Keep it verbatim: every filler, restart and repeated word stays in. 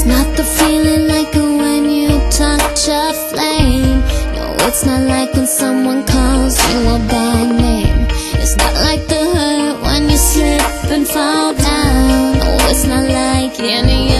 not the feeling like it when you touch a flame. No, it's not like when someone calls you a bad name. It's not like the hurt when you slip and fall down. No, it's not like any